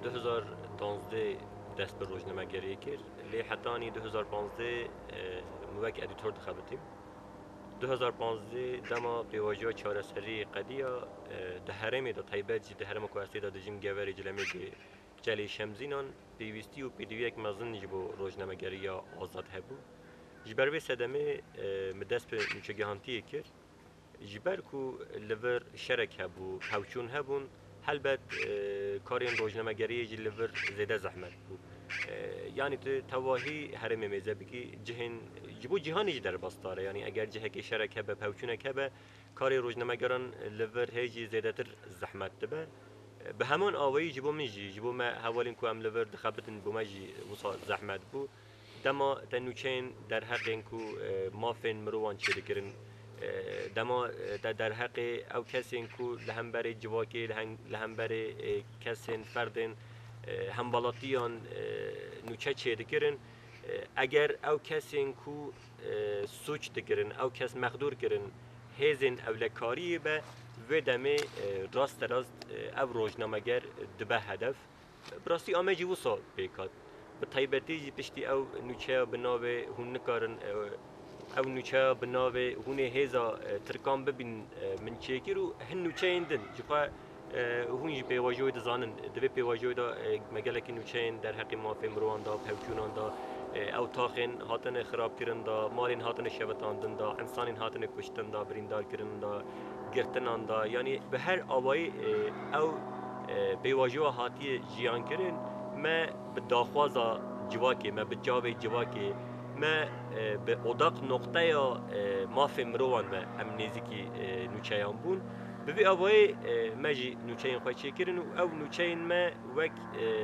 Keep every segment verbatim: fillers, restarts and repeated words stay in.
دو هزار و پانزده دست به روزنامه‌گری کرد لی حتانی دو هزار و پانزده موک ادیتور دخبتیم دو هزار و پانزده دما پیواجی چهارسری قدیا ده هرمی دا تایبت جی ده هرم کواستی دا دجیم گوری جلمی که جلی شمزینان پیوستی و پیدویک مزن جبو روزنامه‌گری آزاد هبو جبر به صدمه مدست به نوچگهانتی کرد جبر کو لور شرک هبو پوچون هبون هلبت کارین روزنامه‌گری جی لور زیاده زحمت بو yani tu tavahi hereme mezhebi ki cihin bu cihani der bastare yani eğer ciheke şerek hebe pevçunek hebe kari rojnamegeran lever heji zedetir zahmet be به همان آوایی جبو من جی جبو ما حوالین کو ام لور دخبتن بو ما جی وصا زحمت بو دما تنوچین در حق کو مافن مروان چه دکرن دما در حق او کسین کو لهم بری جواکی لهم بری کسین فردن هم بالاتیان نوچه چه دکرن اگر او کسین کو سوچ دکرن او کس مقدور کرن هزین اولکاری به و دمی راست راست او روزنامه‌گر دبه هدف براستی آمجی وصا بیکات به طیبتی جی پشتی او نوچه بناوه هون نکارن او نوچه بناوه هون هزا ترکان ببین من چیکی رو هن نوچه ایندن جخوا هون جی پیواجوی دزانن دوی پیواجوی دا مگلک نوچه این در حقی مافی مروان دا پوچونان دا او تاخین هاتن خراب کرن دا مالین هاتن شبتاندن دا انسانین هاتن کشتن دا بریندار کرن دا گرتنان دا یعنی به هر آوایی او پیواجو هاتی جیان کرن ما به داخوازا جواکی ما به جاوی جواکی ما به اداق نقطه یا مافی مروان ما ام نزیکی نوچهان بون به وی آوایی ما جی نوچهین خواهی چه کرن و او نوچهین ما وک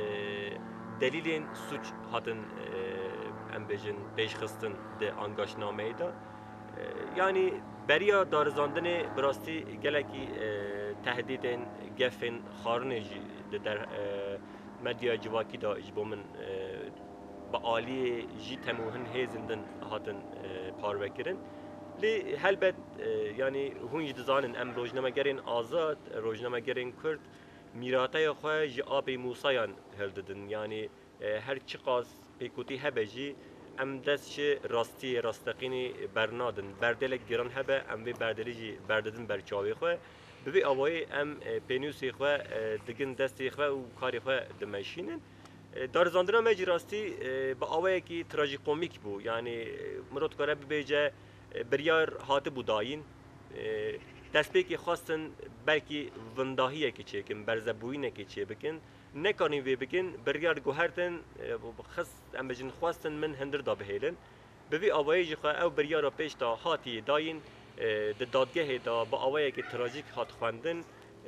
دلیلین سوچ هاتن ام بجن پیش خستن ده انگاشنامه دا yani beriya darzandını براستی گلکی تهدیدن گفن خارنجی در مدیا جواکی دا اجبومن با عالی جی تموهن هزندن هاتن پاروکرن لی هلبت yani هونج دزانن ام روزنامه‌گرین آزاد روزنامه‌گرین کرد میراته خواه جی آبی موسایان هلددن yani her çıkaz pekuti hebeci ام دست راستی راستقینی برنادن بردلک گران هبه ام وی بردلیجی برددن برچاوی خو به وی اوای ام پنیوسی خو دگن دستی خو و کاری خو دمشینن دار زاندنا مجی راستی با اوای کی تراژیکومیک بو یعنی مراد کاره بیجه بریار هات بوداین دست به کی خواستن بلکی ونداهیه کی چکن برزبوینه کی چه بکن نکانی وی بکن بریار گوهرتن خص ام بجن خواستن من هندر دا بهیلن به وی آوایی خو او بریار پیش تا هاتی داین د دادگاه دا با آوایی کی تراژیک هات خواندن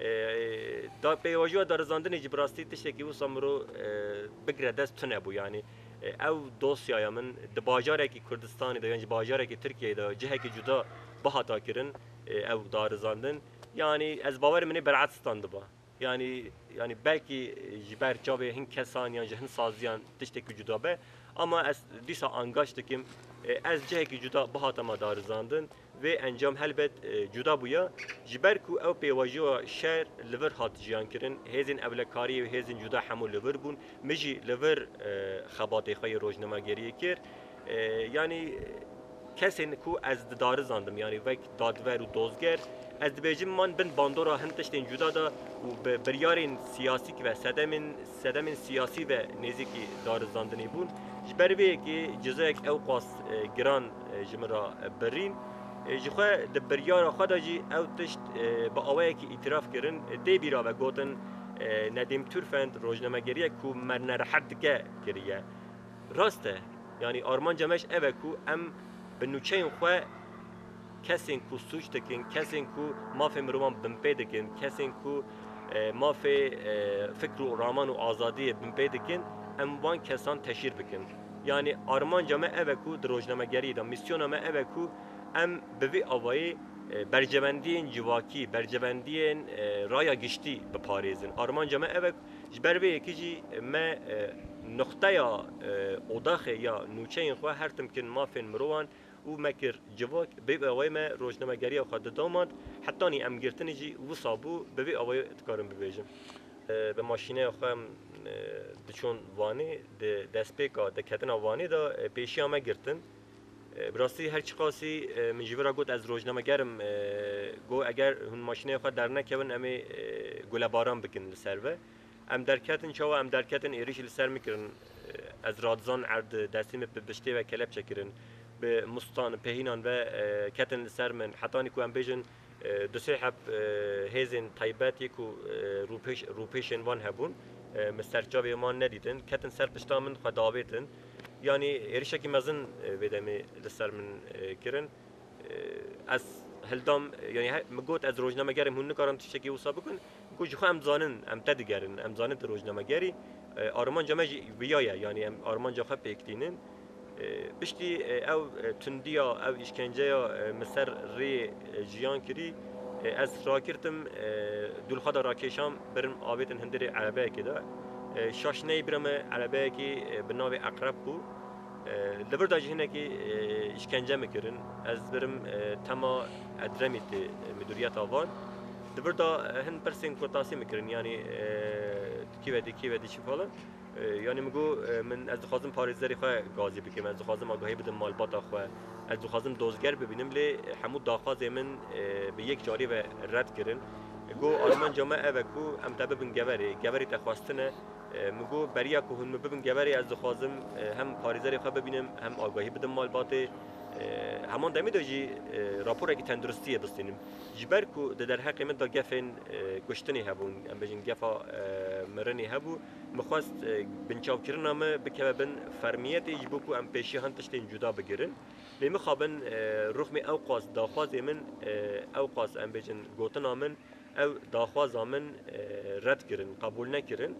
دا پیواجو دار زاندن جبراستی تشکی و سامرو بگره دست تنه بو یعنی او دوسیای من د باجاره کی کردستان دا یعنی باجاره کی ترکیه دا جهه کی جدا بهاتا کرن او دار زاندن yani از باور منی برعت ستاند با yani yani belki jiber çave hin kesan yani hin saziyan tişteki juda be ama az disa angaştıkim az ceheki juda bahatama darzandın ve encam helbet juda buya jiber ku ev pevajo şer liver hat jiyan kirin hezin evlekari ve hezin juda hamul liver bun meji liver xabate xay rojnamageriye kir yani kesin ku az darzandım yani vek dadver u dozger از دبیجیم من بن باندورا هنتشتین جدا دا و بریارین سیاسی و سدمن سدمن سیاسی و نزیکی دارزاندنی بون جبروی که جزایک اوقاس گران جمرا برین جخوا د بریارا خدا جی او تشت با اوای کی اعتراف کرن دی بیرا و گوتن ندیم تورفند روزنامه‌گری کو مرنر حد که کریه راسته یعنی آرمان جمعش اوه کو ام بنوچین خو کسین کو سوچ دکن کسین کو مافی مروان بمپی دکن کسین کو مافی فکر و رامان و آزادی بمپی دکن ام وان کسان تشیر بکن yani Armanca me eve ku drojnamegeri da misyona me eve ku em bevi avayı bercevendiyen civaki bercevendiyen raya gişti be Parizin Armanca me eve jberve kici me noktaya odaxe ya nuçeyin xwe her timkin mafin mirovan û mekir civak bê awayê me rojnamegeriya xwe didamand heta nî em girtinê jî wisa bû bi vê awayê dikarim bibêjim. به ماشینه خواهم دچون وانی د دسپیکا د کتن وانی دا پیشی آمه گرتن براستی هر چی قاسی مجبورا گفت از روزنامه گرم گو اگر هون ماشینه خود در نکون امی گل باران بکن لسروه ام درکتن چاو ام درکتن ایریش لسر میکرن از رادزان عرض دستیم به بشته و کلب چکرن به مستان پهینان و کتن لسر من حتی نیکو ام بیجن دو سه حب هزین طیبات یکو روپیش روپیشن وان هبون مسترجابی ما ندیدن کتن سر پشتا من خداویتن yani erişeki mezun vedemi لسر من کرن از هلدام yani مگوت از روزنامه گرم هون نکارم تشکی وصا بکن گوش خو ام زانن ام تد گرن ام زانن روزنامه گری آرمان جمع بیایا yani ام آرمان جا خب اکتینن بشتی او تندیا او işkence یا مصر ری جیان کری از راکرتم دول خدا راکشام برم آبیتن هندری عربه کدا شاشنه برم عربه کی بناوی اقرب بو لبر داجی هنه کی işkence میکرن از برم تما ادرمیت مدیریت آوان لبر دا هن پرسین کورتاسی میکرن یعنی کی ودی کی ودی چی فلان yani میگو من از خواستم پاریزری خو گازی بکیم از خواستم آگاهی بدم مالبات خو از خواستم دوزگر ببینم لی حمود داخواز من به یک جاری و رد کردن گو آلمان جامعه و کو ام تبه بن گوری گوری تخواستنه میگو بریا کو هم ببین گوری از خواستم هم پاریزری خو ببینم هم آگاهی بدم مالبات همان دمی داجی راپور اگه تندرستیه بستینیم جبر کو در حق من دا گفن گشتنی هبون ام بجن گفا مرنی هبو مخواست بنچاو کرنا ما بکه بن فرمیت یجبو کو ام پیشی هن تشتین جدا بگیرن لی مخابن رغم اوقاس داخواز من اوقاس ام بجن گوتنا من او داخواز من رد کرن قبول نکرن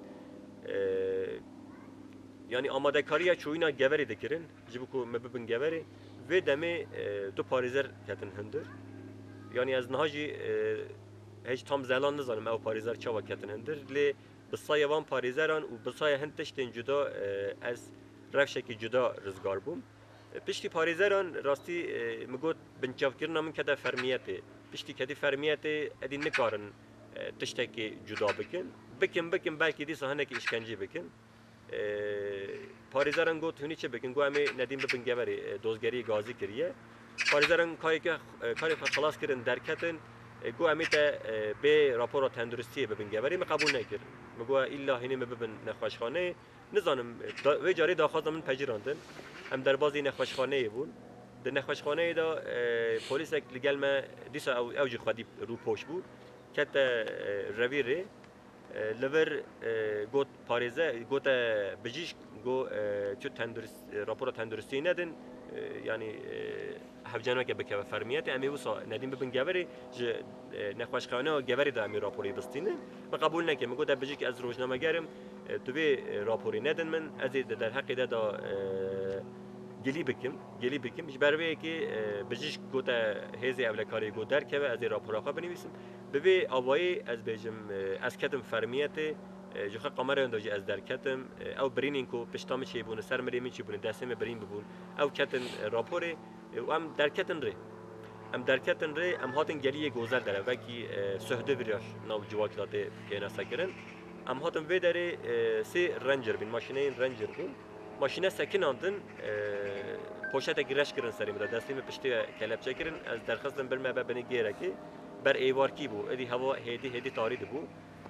yani amade kariya çoğuna geveri dikirin jibu ku mebibin geveri ve demi du parizer ketin hindir yani az nahaji hiç tam zelan nizanim ev parizer çava ketin hindir li bisaya van parizeran u bisaya hin tiştin juda az revşeki juda rizgar bum pişti parizeran rasti migot binçavkirna min keda fermiyeti pişti kedi fermiyeti edin nikarin tişteki juda bikin bikin bikin belki di sahaneki işkence bikin پاریزارن گفت هنی چه بکن گو امی ندیم ببین گوری دوزگری گازی کریه پاریزارن کاری که کاری خلاص کردن درکتن گو امی تا به راپور تندرستی ببین گوری می قبول نکرد مگو الا هنی ببین نخوشخانه نزانم و جاری داخواست من پجیراندن هم در بازی نخوشخانه بود در نخوشخانه دا پلیس لگل ما دیسا او اوجی خودی رو پوش بود کت رویره لور گوت پاریزه گوت بجیش گو چو تندرست راپور تندرستی ندن یعنی هفجانو که بکه فرمیت امی وسا ندیم ببین گوری ج نخوشخانه و گوری دا امی راپوری بستینه ما قبول نکردم گوت بجی که از روزنامه گرم تو به راپوری ندن من از در حق دا گلی بکم گلی بکم مش بروی که بجیش گوت هزی اولکاری گو در که از راپورا خو بنویسم به آوای از بجم از کتم فرمیت جو خا قمر انداجی از در کتم او برینین کو پشتام چی بونه سر مریم چی بونه دستم برین ببون او کتن راپوره و ام در کتن ری ام در کتن ری ام هاتن گلی گوزل داره و کی سهده بریاش نو جواکلات که نسکرن ام هاتن و داره سی رنجر بین ماشینه رنجر بون ماشینه سکن آندن پوشت گرش کردن سریم را دستیم پشتی کلب چکرن از درخواستم برم به بنی گیره کی بر ایوار کی بو ادی هوا هدی هدی تارید بو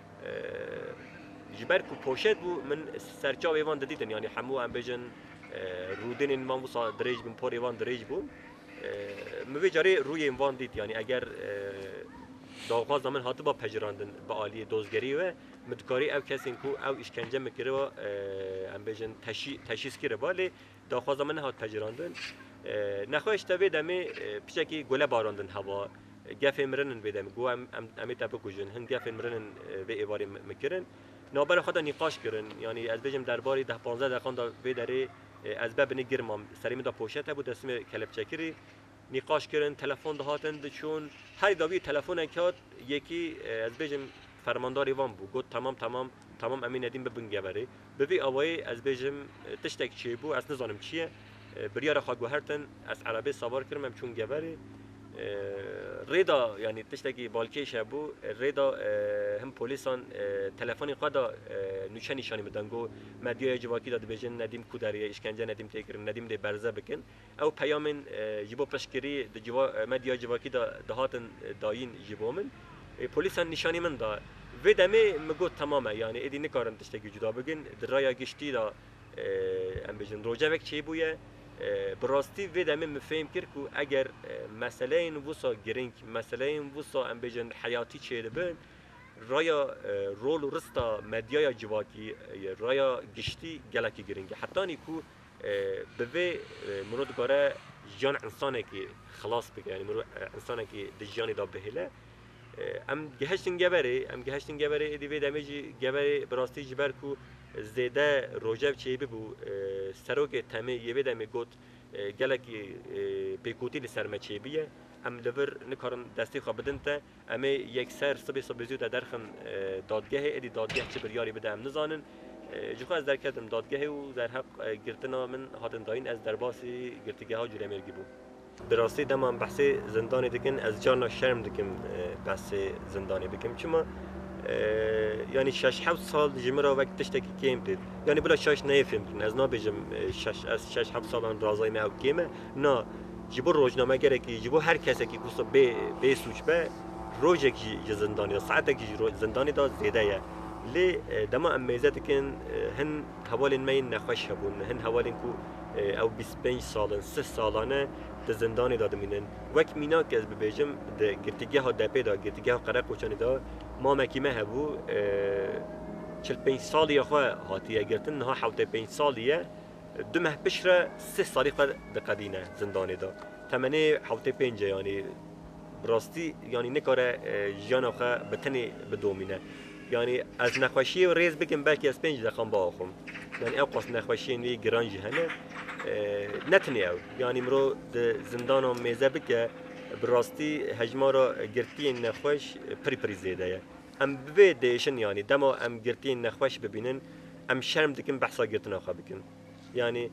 جبر کو پوشت بو من سرچاو ایوان دیدن یعنی همو ام بجن رودن این من وسا دریج بن پور ایوان دریج بو موی جاری روی ایوان دید یعنی اگر داغاز زمان هات با پجراندن با عالی دوزگری و مدکاری او کسین کو او işkence میکره و ام بجن تشی تشیس کره بالی داغاز زمان هات پجراندن نخواهش تا دمی پیشکی گله باراندن هوا گف مرنن بدم گو ام امی تابو کجن هن گف مرنن به ایواری میکرن نابر خدا نقاش کردن یعنی از بجم درباری ده پانزده دقیقه دا به داره از باب نگرمم سریم دا پوشت بود اسم کلب چکری نقاش کردن تلفن دهاتن چون هر داوی تلفن اکات یکی از بجم فرماندار ایوان بود گفت تمام تمام تمام امین ندیم ببین گوری ببی آوای از بجم تشتک چی بو از نزانم چیه بریار خواگو هرتن از عربی سوار کردم چون گوری ريدا يعني تشتكي بالكيش ابو ريدا هم بوليسان تلفوني قدا نشان نشانی بدنگو مدیا جواکی داد بجن ندیم کوداری اشکنجه ندیم تکر ندیم دی برزه بکن او پیامن جبو پشکری د جوا مدیا جواکی دا دهاتن داین جبو من پلیسان نشانی من دا و دمه مگو تمامه یعنی ادی نکارن تشتکی جدا بگن درایا گشتی دا ام بجن روجاوک چی بویه براستی و دمه مفهم کرد که اگر مسئله این وسا گرینگ مسئله این وسا ام بجن حیاتی چه دبن رایا رول و رستا مدیا جواکی رایا گشتی گلکی گرینگ حتی نیکو به مرود گاره جان انسانه که خلاص بگه یعنی مرود انسانه که دجانی دا بهله ام گهشتن گبره ام گهشتن گبره ادی و دمه جی گبره براستی جبر کو زیده روجب چی ببو سروک تمه یه بدم گوت گلکی پیکوتی لسرمه چی بیه ام لور نکارن دستی خواب بدن تا اما یک سر صبح صبح زود درخن دادگاه ادی دادگاه چه بریاری بده ام نزانن جوخه از در کردم دادگاه و در حق گرتنا من هاتن داین از درباسی گرتگاه ها جوره مرگی بو براستی دمان بحث زندانی دکن از جانا شرم دکم بحث زندانی بکم چما يعني شش حوت سال جمرة وقت تشتكي كيم ديد يعني بلا شاش نيفهم كن از نابجم شش از شش حوت سال عن رازای ما كيمه نا جبر روزنامه گرکی جبر هر کسی که کوسا به به سوچ به روزک جی زندانی دا ساعتک جی زندانی دا زیاده یه لی دما امیزت کن هن حوالین مین نخوش هبون هن حوالین کو او بیست و پنج سالن سه سالانه د زندانی داده مینن وقت مینا که از ببیجم د گرتگاه ها دپی دا گرتگاه ها قرق وچانی دا ما مکیمه هبو چل پنج سالی خواه هاتیه گرتن نها حوته پنج سالیه دو ماه بشره سه سالی قد دقدینه زندانی دا تمنه حوته پنجه یعنی براستی یعنی نکاره جانا خواه بتنی بدومینه یعنی از نخوشی و ریز بگم بلکه از پنج دقیقان با آخم یعنی او قصد نخوشی نوی گرانجی هنه نتنی او یعنی مرو زندان و میزه بکه براستی هجمارا گرتی نخوش پری پری زیده ام بوی دیشن یعنی دما ام گرتی نخوش ببینن ام شرم دکن بحثا گرتن آخوا بکن یعنی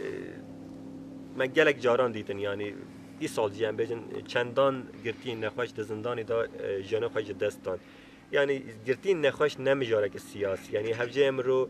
من گلک جاران دیدن یعنی ای سال جیم بیجن چندان گرتی نخوش د زندانی دا جانو خوش دستان یعنی گرتی نخوش نمیجاره که سیاسی یعنی هفجه امرو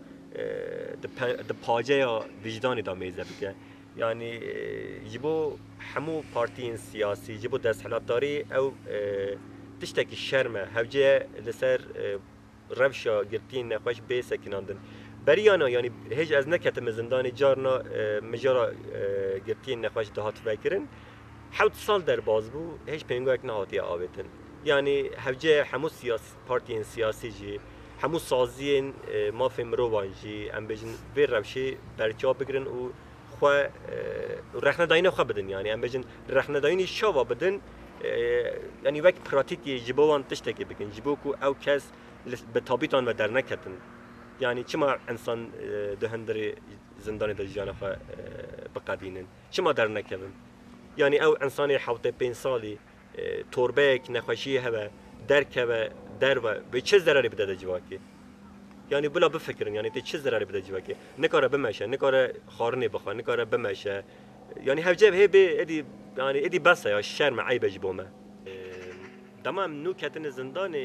د پاجه یا وجدانی دا میزه بکن یعنی جبو همو پارتین سیاسی جبو دست حلاتداری او تشتکی شرمه هفجه لسر روشا گرتین نخوش بی سکناندن بریانا یعنی هیچ از نکتم زندانی جارنا مجارا گرتین نخوش دهات فکرن حوت سال در باز بو هیچ پینگو اک نهاتی آویتن یعنی هفجه همو سیاسی پارتین سیاسی جی همو سازین ما فهم روان جی ام بجن وی روشی برچا بگرن و خواه رخنه داینه خواه بدن یعنی ام بجن رخنه داینی شاوا بدن یعنی وقت پراتیکی جبوان تشتکی بکن جبو کو او کس به تابیتان و در نکتن یعنی چما انسان دهندر زندان در جان خواه بقدینن چما در نکتن یعنی او انسان حوته پین سالی توربک نخوشی هوا درک هوا در و به چه ضرری بده در جواکی یعنی بلا بفکرن یعنی چه ضرری بده جواکی نکاره بمشه نکاره خارنی بخواه نکاره بمشه یعنی هفجه هی به ادی یعنی ادی بس یا شرم عیب جبومه تمام نو کتن زندان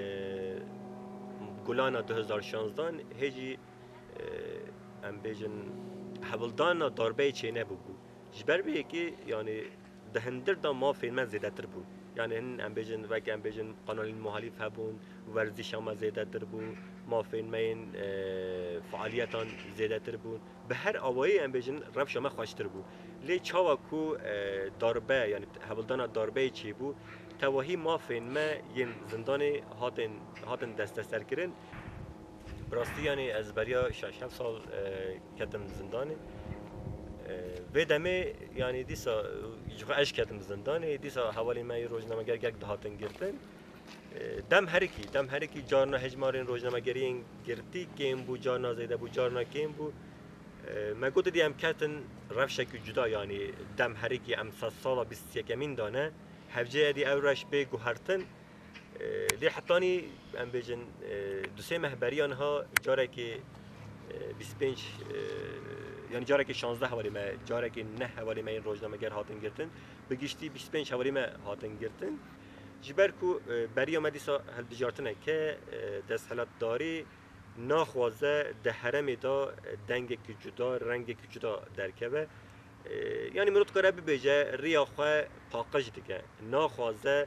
گلانا دو هزار و شانزده هجی ام بیجن حولدان ضربه چه نبود جبر به کی یعنی دهندر دا ما فیلم زیاده تر بود یعنی هن ام بیجن و ام بیجن قانون مخالف هبون ورزش هم زیاده تر بود ما فیلم این فعالیتان زیاده تر بود به هر آوایی ام بیجن روش ما خوش تر بود لی چاوا کو ضربه یعنی حولدان ضربه چی بود توهی ما فیلم ین زندان هاتن هاتن دست سر کردن براستی یعنی از بریا شش هفت سال کتم زندانی و دمه یعنی دیسا جو اش کتم زندانی دیسا حوالی من روزنامه‌گر گرگ دهاتن گرتن دم هرکی دم هرکی جارنا هجمارین روزنامه‌گرین گرتی کیم بو جارنا زیده بو جارنا کیم بو ما گفت دیم کتن روشک جدا یعنی دم هرکی ام سال بیست و یکمین دانه هفجه دی اورش به گوهرتن لی حتانی ام بیجن دو سه مهبریان ها جاره که بیست و پنج یعنی جاره که شانزده حوالی ما جاره که نه حوالی ما این روزنامه‌گر هاتن گرتن بگیشتی بیست و پنج حوالی ما هاتن گرتن جبر کو برای آمدیسا هل بجارتنه که دستحلات داری ناخوازه ده حرم دا دنگ که جدا رنگ که جدا درکبه یعنی مرد کاره ببیجه ریا خواه پاقش دیگه ناخوازه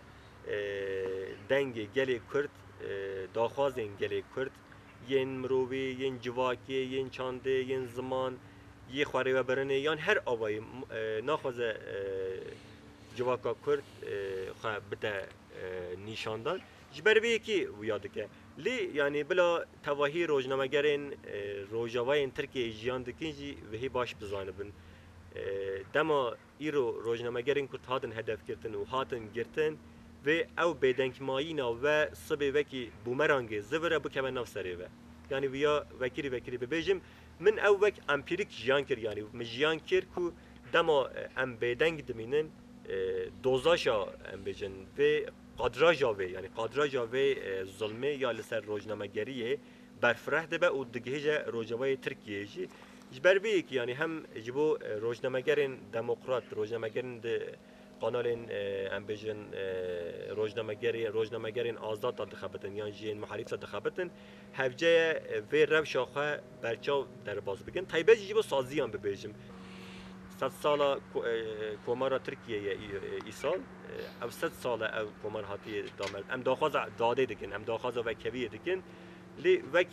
دنگ گلی کرد داخوازین گلی کرد ین مروی ین جواکی ین چانده ین زمان یه خواره و برنه یان هر آوای ناخوازه جواکا کرد خواه بده نیشاندان جبر به یکی ویاده که لی یعنی بلا تواهی روزنامه‌گرین روزاوای ترکیه جیان دکنجی وهی باش بزانه بن دما ایرو روزنامه‌گرین کرد هاتن هدف گرتن و هاتن گرتن و او بدنکمایینا و صبح وکی بومرانگ زوره بو کمن ناف سری و یعنی ویا وکری وکری ببیجم من او وک امپیریک جیان کر یعنی مجیان کر کو دما ام بدنگ دمینن دوزاشا ام بجن و قادراجا و یعنی قادراجا و ظلمه یا لسر روزنامه‌گریه برفره ده و دگهجه روزنامه ترکیه جی جبر بی که یعنی هم جبو روزنامه‌گرین دموکرات روزنامه‌گرین قانون ام بجن روزنامه‌گری روزنامه‌گرین آزاد دخابتن یا جین محارب دخابتن هفجه و روش شاخه برچاو در باز بگن تایبه جبو سازیان ببیجم صد سال کومارا ترکیه ای سال او صد سال او کومار هاتی دامل ام داخواز داده دکن ام داخواز و کبیه دکن لی وک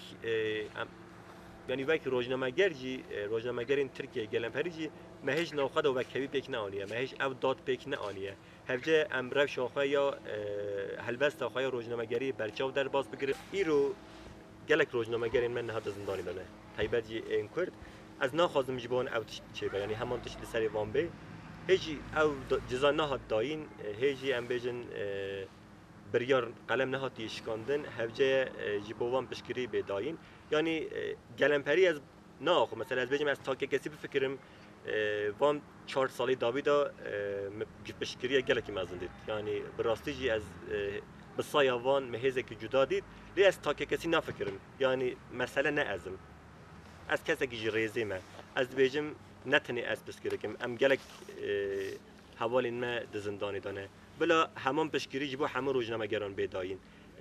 یعنی وک روزنامه‌گر جی روزنامه‌گرین ترکیه گلم پریجی مهج ناخد و کبی پک نه آنیه مهج او داد پک نه آنیه هفجه ام رو شاخه یا هلبست آخه روزنامه‌گری برچاو در باز بگیره ایرو گلک روزنامه‌گرین من نهاد زندانی دانه تایبت جی این کرد از ناخوازم جبان او چه یعنی همان تش لسری وان به هیچی او جزا نهاد داین هیچی ام بجن بریار قلم نهاد یشکاندن هفجه جبوان بشکری به داین یعنی گلمپری از ناخو مثلا از بجم از تاکه کسی بفکرم وان چهار سالی داویدا بشکری گلکی مزن دید یعنی براستی جی از بسایا وان مهزه که جدا دید لی از تاکه کسی نفکرم یعنی مثلا نه ازم از کسی که جریزی ما از بیجم نتنی از بسکره کم ام گلک حوالین ما دزندانی دانه بلا همان بشکری جبو همه روزنامه‌گران بیداین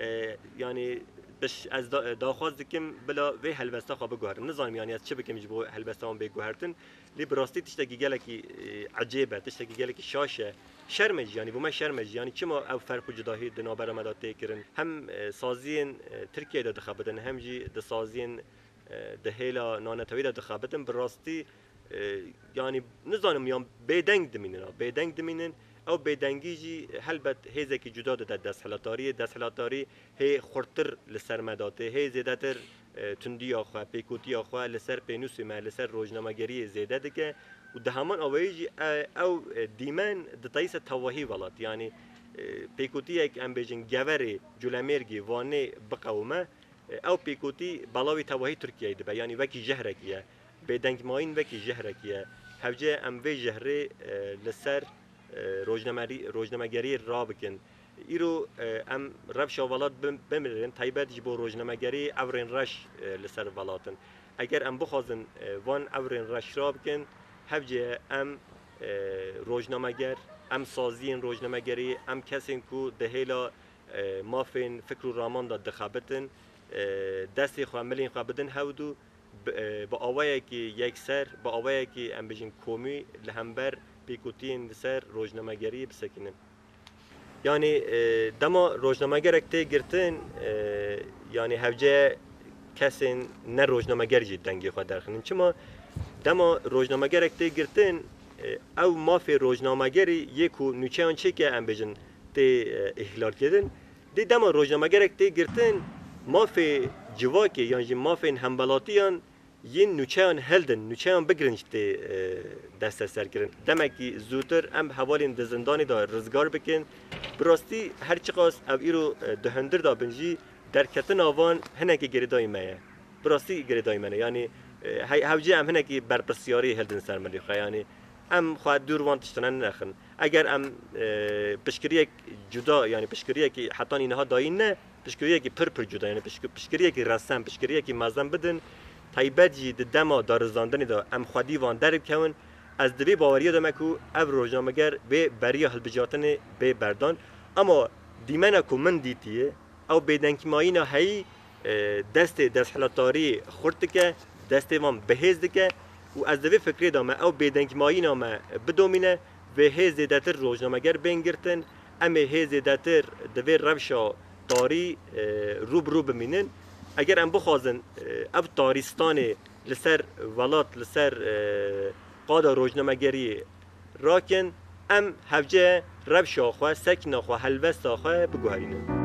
یعنی بش از داخواز دکم بلا وی هلبستا خواب گوهرن نظام یعنی از چه بکم جبو هلبستا هم بگوهرتن لی براستی تشتگی گلکی عجیبه تشتگی گلکی شاشه شرمج یعنی بوم شرمج یعنی چما او فرق و جداهی دنابر مداد تکرن هم سازین ترکیه داد خابدن هم جی د سازین دهیلا نانتوی داد خابدن براستی یعنی نظام یام بدنگ دمینن بدنگ دمینن او بدنگی جی هلبت هیزه که جدا داده دست حلاتاری دست حلاتاری هی خورتر لسر مداته هی زیادتر تندی آخوا پیکوتی آخوا لسر پینوسی ما لسر روزنامه‌گری زیاده دیگه و ده همان آوایی جی او دیمن دتایس تواهی ولات یعنی پیکوتی یک ام بیجن گوری جلمرگی وانه بقومه او پیکوتی بلاوی تواهی ترکیه ده یعنی وکی جهرکیه بدنگ ماین وکی جهرکیه هفجه ام وی جهره لسر روزنامه‌گری روزنامه‌گری را بکن ایرو ام روش ولات بمرن تایبت جبو روزنامه‌گری اورین رش لسر ولاتن اگر ام بخوازن وان اورین رش را بکن هفجه ام روزنامه‌گر ام سازین روزنامه‌گری ام کسین کو دهیلا مافین فکر و رامان داد دخابتن دستی خو عملین خابدن هودو با آوایی که یک سر با آوایی که ام بجین کومی لهمبر پیکوتین سر روزنامه‌گری بسکنن یعنی دما روزنامه‌گر ته گرتن یعنی هفجه کسین نه روزنامه‌گر جی دنگی خود درخنن چما دما روزنامه‌گر ته گرتن او مافی روزنامه‌گری یکو نوچهان چه که ام بجن ته احلال کردن دی دما روزنامه‌گر ته گرتن مافی جواکی یعنی مافی همبلاتیان ین نوچهان هلدن نوچهان بگرنج ته دست سر کردن دمکی زودتر ام حوالین دزندانی دا رزگار بکن براستی هر چقاس او ایرو دهندر دا بنجی در کتن آوان هنکی گریدای مایه براستی گریدای منه یعنی هاوجی ام هنکی برپرسیاری هلدن سر ملیخه یعنی ام خواهد دور وان تشتنن نخن اگر ام پشکریه جدا یعنی پشکریه که حتی اینها داین نه پشکریه که پر پر جدا یعنی پشکریه که رسم پشکریه که مزن بدن تایبەت جی د دما دارزاندنی دا ام خودی وان درب کون از دوی باوریه دمه کو او روزنامه‌گر به بریا هلبجاتن به بردان اما دیمنه کو من دیتیه او بدنکی ماینا هی دست دست حلاتاری خورد که دست وام بهز دکه و از دوی فکری دامه او بدنکی ماینا ما بدومینه و هی زیادتر روزنامه‌گر بینگرتن اما هی زیادتر دوی روشا تاری روب روب بمینن اگر ام بخوازن اب تاریستان لسر ولات لسر قادا روزنامه‌گری راکن ام هفجه رب شاخوه سکن آخوه هلوست آخوه بگوهرینه